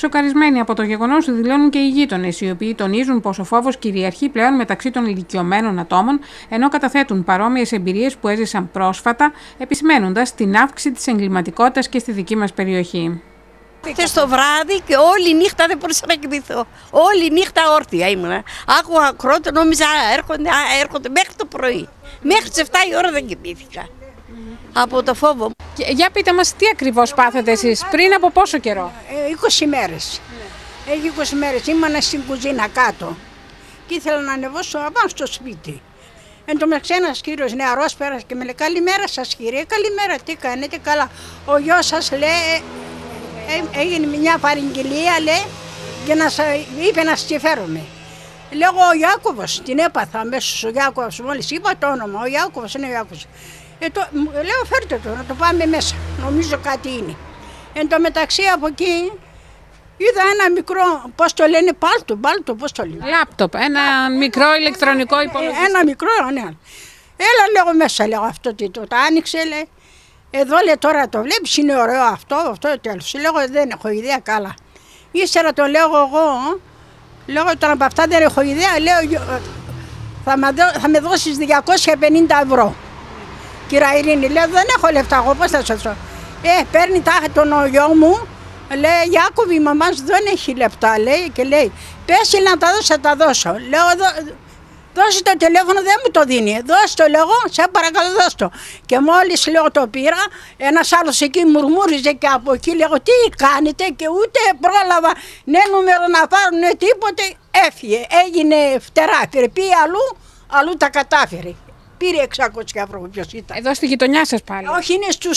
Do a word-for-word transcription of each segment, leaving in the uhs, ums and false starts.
Σοκαρισμένοι από το γεγονός δηλώνουν και οι γείτονες, οι οποίοι τονίζουν πως ο φόβος κυριαρχεί πλέον μεταξύ των ηλικιωμένων ατόμων, ενώ καταθέτουν παρόμοιες εμπειρίες που έζησαν πρόσφατα, επισημαίνοντας την αύξηση της εγκληματικότητας και στη δική μας περιοχή. Χθες το βράδυ και όλη νύχτα δεν μπορούσα να κοιμηθώ. Όλη νύχτα όρθια ήμουνα. Άκουγα κρότο, νόμιζα έρχονται, έρχονται μέχρι το πρωί. Μέχρι τις εφτά η ώρα δεν κοιμήθηκα. Από το φόβο. Και για πείτε μας, τι ακριβώς πάθετε εσείς, πριν από πόσο καιρό? Ε, είκοσι μέρες. Ναι. Έχει είκοσι μέρες. Ήμουνα στην κουζίνα κάτω και ήθελα να ανεβώσω απάνω στο σπίτι. Εν τω μεταξύ ένας κύριος νεαρός πέρασε και με λέει «Καλημέρα σας κύριε, καλημέρα, τι κάνετε, καλά. Ο γιος σας λέει, ε, έγινε μια παραγγελία, λέει, και να σα, είπε να σας φέρουμε». Λέω «Ο Ιάκωβος», την έπαθα αμέσως, ο Ιάκωβος, μόλις είπα το όνομα, ο Ιάκωβος είναι ο Ιάκωβος. Ε, το, λέω φέρτε το, να το πάμε μέσα, νομίζω κάτι είναι. Εν τω μεταξύ από εκεί είδα ένα μικρό, πώς το λένε, πάλτο, πάλτο, πώς το λένε. Λάπτοπ, ένα Α, μικρό ένα, ηλεκτρονικό υπολογιστή. Ένα μικρό, ναι. Έλα λέω μέσα, λέω αυτό τι το, το άνοιξε, λέει. Εδώ λέει τώρα το βλέπεις, είναι ωραίο αυτό, αυτό τέλος. Λέω δεν έχω ιδέα καλά. Ύστερα το λέω εγώ, λέω τώρα από αυτά δεν έχω ιδέα, λέω θα με, δω, θα με δώσεις διακόσια πενήντα ευρώ. Κυρία Ειρήνη, λέω δεν έχω λεφτά, εγώ πώς θα σας δώσω. Ε, παίρνει τάχα τον γιο μου, λέει Ιάκωβη, η μαμά σου δεν έχει λεφτά, λέει, και λέει πες να τα δώσω, θα τα δώσω. Λέω δώσε το τηλέφωνο, δεν μου το δίνει, δώσ' το, λέω, σε παρακαλώ δώσ' το. Και μόλις λέω το πήρα, ένας άλλος εκεί μουρμούριζε και από εκεί, λέω τι κάνετε, και ούτε πρόλαβα ναι νούμερο να πάρουν τίποτε, έφυγε, έγινε φτερά, πήγε αλλού, αλλού τα κατάφερε. Πήρε εξακόσια ευρώ, ποιος ήταν. Εδώ στη γειτονιά σας πάλι? Όχι, είναι στους,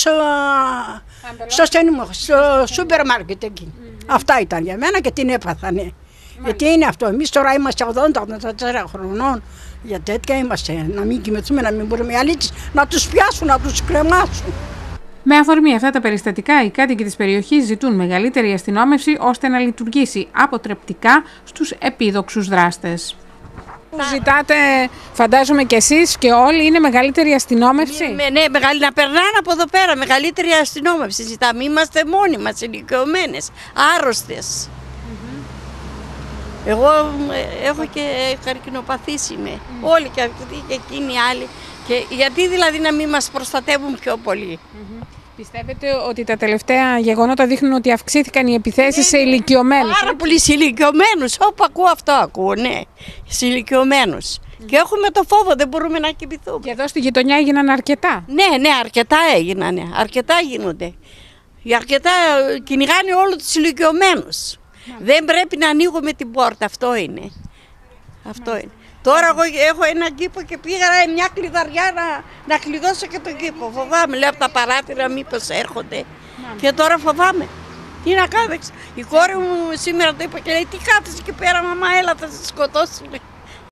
στο στενό, στο σούπερ μάρκετ εκεί. Mm-hmm. Αυτά ήταν για μένα και την έπαθα, ναι. Γιατί είναι αυτό, εμείς τώρα είμαστε ογδόντα ογδόντα τέσσερα χρονών, για τέτοια είμαστε, να μην κοιμηθούμε, να μην μπορούμε οι αλήτες να τους πιάσουν, να τους κρεμάσουν. Με αφορμή αυτά τα περιστατικά, οι κάτοικοι της περιοχής ζητούν μεγαλύτερη αστυνόμευση ώστε να λειτουργήσει αποτρεπτικά στους επίδοξους δράστες. Ζητάτε, φαντάζομαι και εσείς και όλοι, είναι μεγαλύτερη αστυνόμευση. Ναι, ναι, μεγάλη, να περνάνε από εδώ πέρα, μεγαλύτερη αστυνόμευση. Ζητάμε, είμαστε μόνοι μας, ηλικιωμένες, άρρωστες. Mm-hmm. Εγώ ε, έχω και καρκινοπαθής είμαι, mm-hmm. όλοι και αυτοί και εκείνοι οι άλλοι. Και γιατί δηλαδή να μην μας προστατεύουν πιο πολύ. Mm-hmm. Πιστεύετε ότι τα τελευταία γεγονότα δείχνουν ότι αυξήθηκαν οι επιθέσεις ναι, σε ηλικιωμένους? Πάρα πολύ σε ηλικιωμένους. Όπου ακούω αυτό ακούω, ναι. Σε ηλικιωμένους. Mm. Και έχουμε το φόβο, δεν μπορούμε να κοιμηθούμε. Και εδώ στη γειτονιά έγιναν αρκετά. Ναι, ναι, αρκετά έγιναν. Ναι. Αρκετά γίνονται. Οι αρκετά κυνηγάνε όλους τους ηλικιωμένους. Mm. Δεν πρέπει να ανοίγουμε την πόρτα, αυτό είναι. Αυτό mm. είναι. Τώρα εγώ έχω έναν κήπο και πήγα μια κλειδαριά να, να κλειδώσω και τον κήπο. Φοβάμαι, λέω από τα παράθυρα μήπως έρχονται. Μάλιστα. Και τώρα φοβάμαι. Τι να κάνω. Η κόρη μου σήμερα το είπα και λέει τι κάθεσαι εκεί πέρα, μαμά, έλα θα σε σκοτώσουν.